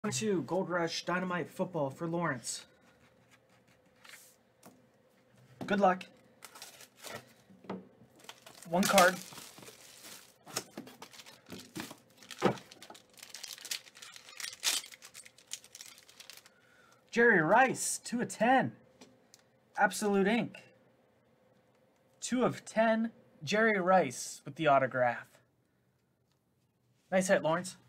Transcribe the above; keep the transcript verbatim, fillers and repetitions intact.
Two Gold Rush Dynamite football for Lawrence. Good luck. One card. Jerry Rice, two of ten. Absolute Ink. two of ten. Jerry Rice with the autograph. Nice hit, Lawrence.